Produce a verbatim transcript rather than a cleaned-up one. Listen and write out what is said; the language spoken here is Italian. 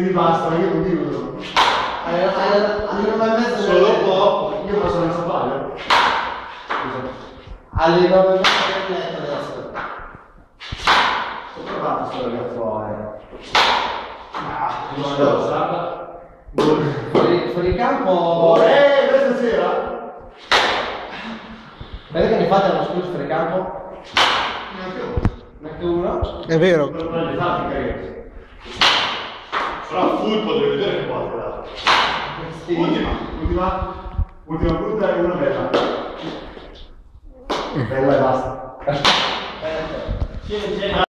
Quindi basta, io non dico. Alle nove e mezza solo poco. Io posso non sapere. Alle nove e mezza del letto adesso. Ho provato solo a fuori. Ah, non so, sa. Fuori, fuori campo. Eh, questa sera? Vedete che ne fate allo scudo fuori campo? Neanche uno? È vero. Non le fate, carino. Però football devi vedere che qua là. Sì. Ultima, ultima, ultima punta e una bella. Bella e basta. Eh,